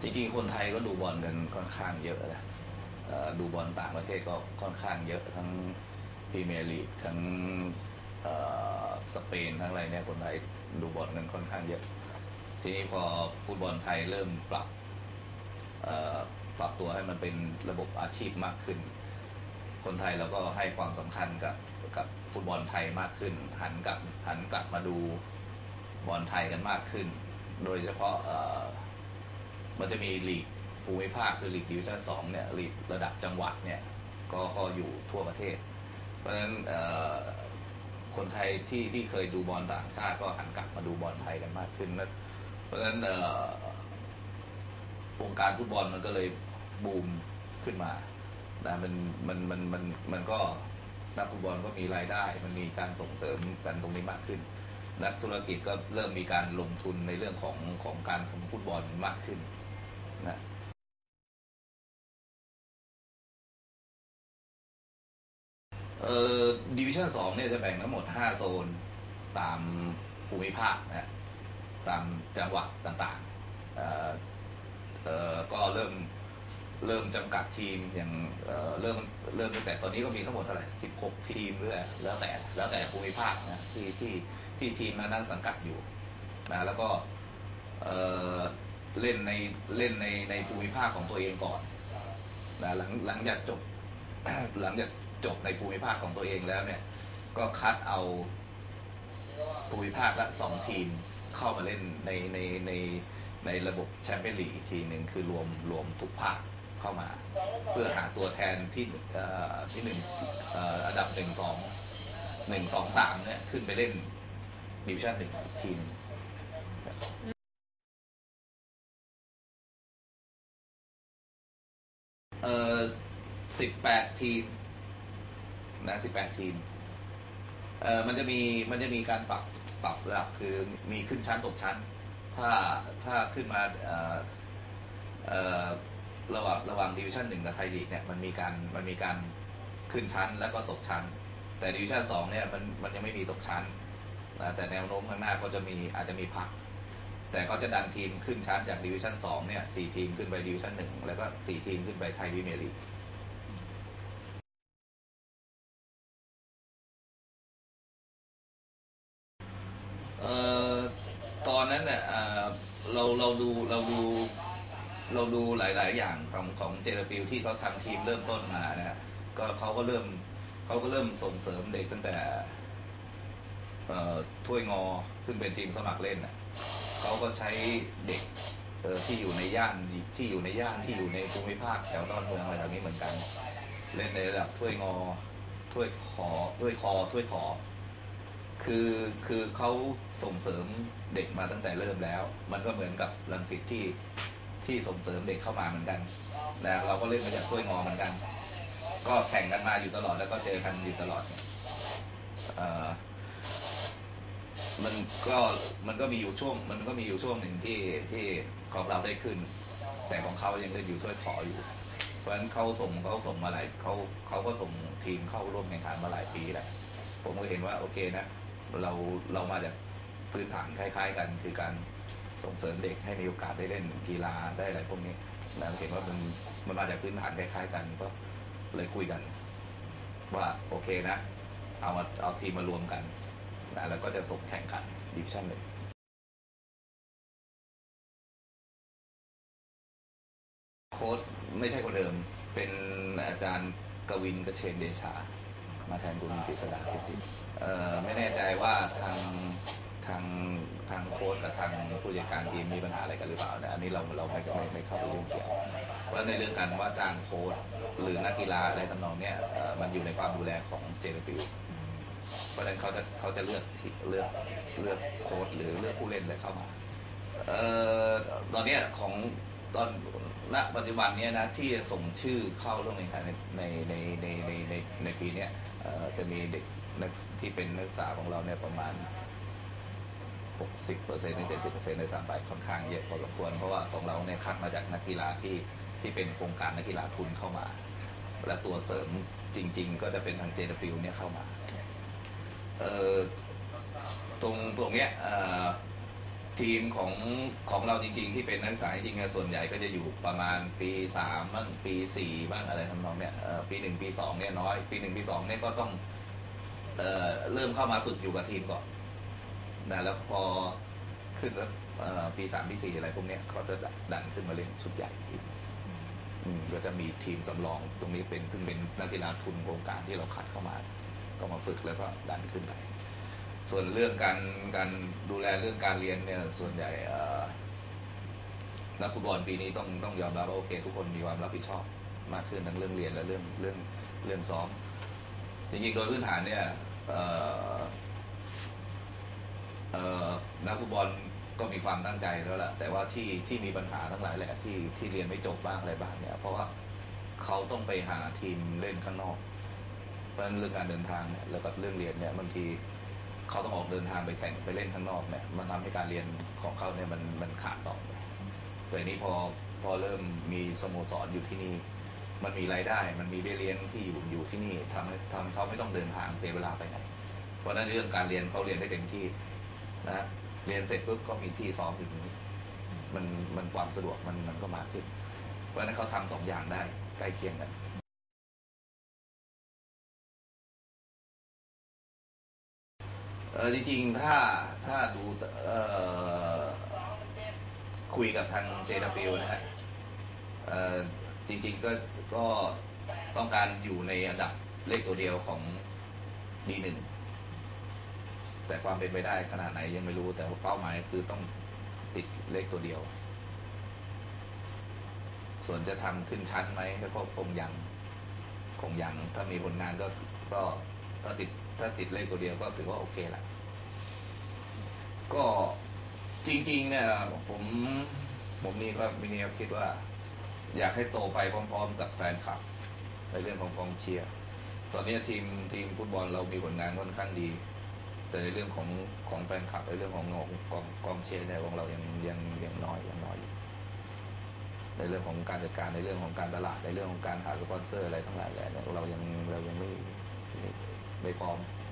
จริงๆคนไทยก็ดูบอลกันค่อนข้างเยอะนะดูบอลต่างประเทศก็ค่อนข้างเยอะทั้งพรีเมียร์ลีกทั้งสเปนทั้งอะไรเนี่ยคนไทยดูบอลกันค่อนข้างเยอะทีนี้พอฟุตบอลไทยเริ่มปรับตัวให้มันเป็นระบบอาชีพมากขึ้นคนไทยเราก็ให้ความสำคัญกับฟุตบอลไทยมากขึ้นหันกลับมาดูบอลไทยกันมากขึ้นโดยเฉพาะมันจะมีลีกภูมิภาคคือลีกดิวิชั่น2เนี่ยลีกระดับจังหวัดเนี่ยก็อยู่ทั่วประเทศเพราะฉะนั้นคนไทยที่เคยดูบอลต่างชาติก็หันกลับมาดูบอลไทยกันมากขึ้นนะเพราะฉะนั้นวงการฟุตบอลมันก็เลยบูมขึ้นมานะมันก็นักฟุตบอลก็มีรายได้มันมีการส่งเสริมกันตรงนี้มากขึ้นนักธุรกิจก็เริ่มมีการลงทุนในเรื่องของการทำฟุตบอลมากขึ้นนะดิวิชั่น2เนี่ยจะแบ่งทั้งหมด5โซนตามภูมิภาคนะตามจังหวัดต่างๆก็เริ่มจำกัดทีมอย่างเริ่มตั้งแต่ตอนนี้ก็มีทั้งหมดเท่าไหร่16ทีมเรื่อยแล้วแต่ภูมิภาคนะที่ทีมนั้นสังกัดอยู่นะแล้วก็เล่นในภูมิภาคของตัวเองก่อนนะหลังจากจบหลังจากจบในภูมิภาคของตัวเองแล้วเนี่ยก็คัดเอาภูมิภาคละ2ทีมเข้ามาเล่นในระบบแชมเปี้ยนลีกอีกทีหนึ่งคือรวมทุกภาคเข้ามาเพื่อหาตัวแทนที่หนึ่งอันดับ1 2 3เนี่ยขึ้นไปเล่นดิวิชั่น1ทีม18ทีมนะ18 ทีมมันจะมีการปรับระดับคือมีขึ้นชั้นตกชั้นถ้าขึ้นมาระหว่างดิวิชั่น1กับไทยลีกเนี่ยมันมีการขึ้นชั้นแล้วก็ตกชั้นแต่ดิวิชั่น2เนี่ยมันยังไม่มีตกชั้นแต่แนวโน้มข้างหน้าก็อาจจะมีพักแต่เขาจะดันทีมขึ้นชั้นจากดิวิชั่น2เนี่ย4ทีมขึ้นไปดิวิชั่น1แล้วก็4ทีมขึ้นไปไทยพรีเมียร์ลีกเอ่อตอนนั้นเนี่ยเราดูหลายๆอย่างของเจเรปิลที่เขาทำทีมเริ่มต้นมานะฮะก็เขาก็เริ่มส่งเสริมเด็กตั้งแต่ถ้วยงอซึ่งเป็นทีมสมัครเล่นน่ะเขาก็ใช้เด็กที่อยู่ในย่านที่อยู่ในภูมิภาคแถวดอนเมืองอะไรแบบนี้เหมือนกันเล่นในระดับถ้วยงอถ้วยขอถ้วยขอคือเขาส่งเสริมเด็กมาตั้งแต่เริ่มแล้วมันก็เหมือนกับรังสิตที่ส่งเสริมเด็กเข้ามาเหมือนกันนะเราก็เล่นมาจากถ้วยงอเหมือนกันก็แข่งกันมาอยู่ตลอดแล้วก็เจอกันอยู่ตลอดเอ่อมันก็มันก็มีอยู่ช่วงหนึ่งที่ของเราได้ขึ้นแต่ของเขายังเล่นอยู่ถ้วยขออยู่เพราะฉะนั้นเขาส่งมาหลายเขาก็ส่งทีมเข้าร่วมแข่งขันมาหลายปีแหละผมก็เห็นว่าโอเคนะเรามาจากพื้นฐานคล้ายๆกันคือการส่งเสริมเด็กให้มีโอกาสได้เล่นกีฬาได้อะไรพวกนี้แล้วเห็นว่ามันมาจากพื้นฐานคล้ายๆกันก็เลยคุยกันว่าโอเคนะเอาทีมมารวมกันนะแล้วก็จะส่งแข่งขันดิวิชั่น1โค้ชไม่ใช่คนเดิมเป็นอาจารย์กวินกเชนเดชามาแทนคุณกฤษดาพิติไม่แน่ใจว่าทางโค้ชกับทางผู้จัดการทีมมีปัญหาอะไรกันหรือเปล่านะอันนี้เราไม่เข้าไปยุ่งเกี่ยวเพราะในเรื่องการว่าจ้างโค้ชหรือนักกีฬาอะไรทำนองเนี้ยมันอยู่ในความดูแลของเจเนปิวเพราะฉะนั้นเขาจะเลือกโค้ชหรือเลือกผู้เล่นอะไรเข้ามาเอ่อตอนเนี้ยตอนณปัจจุบันเนี้ยนะที่ส่งชื่อเข้าร่วมแข่งขันในปีเนี้ยจะมีเด็กนักที่เป็นนักศึกษาของเราเนี่ยประมาณ60%ถึง70%ใน3 ใบค่อนข้างเยอะพอสมควรเพราะว่าของเราเนี่ยคัดมาจากนักกีฬาที่เป็นโครงการนักกีฬาทุนเข้ามาและตัวเสริมจริงๆก็จะเป็นทาง JW เนี่ยเข้ามาตรงเนี้ยทีมของเราจริงๆที่เป็นนักศึกษาจริงๆส่วนใหญ่ก็จะอยู่ประมาณปี3บ้างปี4บ้างอะไรทำนองเนี้ยปี1ปี2เนี่ยน้อยปี1ปี2เนี่ยก็ต้องเริ่มเข้ามาฝึกอยู่กับทีมก่อนนะแล้วพอขึ้นแล้วปี3ปี4อะไรพวกเนี้ยก็จะดันขึ้นมาเล่นชุดใหญ่ทีมก็จะมีทีมสำรองตรงนี้เป็นซึ่งเป็นนักกีฬาทุนโครงการที่เราคัดเข้ามาก็มาฝึกแล้วก็ดันขึ้นไปส่วนเรื่องการดูแลเรื่องการเรียนเนี่ยส่วนใหญ่นักฟุตบอลปีนี้ต้องยอมรับว่าโอเคทุกคนมีความรับผิดชอบมากขึ้นทั้งเรื่องเรียนและเรื่องซ้อมจริงๆโดยพื้นฐานเนี่ยนักฟุตบอลก็มีความตั้งใจแล้วแหละแต่ว่าที่มีปัญหาทั้งหลายแหละที่เรียนไม่จบบ้างอะไรบ้างเนี่ยเพราะว่าเขาต้องไปหาทีมเล่นข้างนอกเพราะฉะนั้นเรื่องการเดินทางเนี่ยแล้วก็เรื่องเรียนเนี่ยบางทีเขาต้องออกเดินทางไปแข่งไปเล่นข้างนอกเนี่ยมันทำให้การเรียนของเขาเนี่ยมันขาดต่อไปแต่นี้พอเริ่มมีสโมสรอยู่ที่นี่มันมีรายได้มันมีเบี้ยเลี้ยงที่อยู่ที่นี่ทำเขาไม่ต้องเดินทางเสียเวลาไปไหนเพราะฉะนั้นเรื่องการเรียนเขาเรียนได้เต็มที่นะเรียนเสร็จปุ๊บก็มีที่ซ้อมอยู่ตรงนี้มันความสะดวกมันก็มากขึ้นเพราะฉะนั้นเขาทำ2อย่างได้ใกล้เคียงกันจริงๆถ้าดูคุยกับทาง JW นะฮะจริงๆก็ต้องการอยู่ในอันดับเลขตัวเดียวของ D1 แต่ความเป็นไปได้ขนาดไหนยังไม่รู้แต่เป้าหมายคือต้องติดเลขตัวเดียวส่วนจะทำขึ้นชั้นไหมก็คงยังถ้ามีผลงานก็ถ้าติดเลขตัวเดียวก็ถือว่าโอเคแหละก็จริงๆเนี่ยผมนี่ก็มินิคิดว่าอยากให้โตไปพร้อมๆกับแฟนคลับในเรื่องของกองเชียร์ตอนนี้ทีมฟุตบอลเรามีผลงานค่อนข้างดีแต่ในเรื่องของแฟนคลับในเรื่องของกองเชียร์เนี่ยของเรายังน้อยอยู่ในเรื่องของการจัดการในเรื่องของการตลาดในเรื่องของการหาสปอนเซอร์อะไรทั้งหลายแหล่เนี่ยเรายังไม่พร้อม